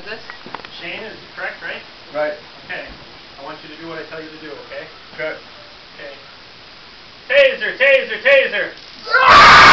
this? Shane is correct, right? Right. Okay. I want you to do what I tell you to do, okay? Okay. Okay. Taser, taser, taser!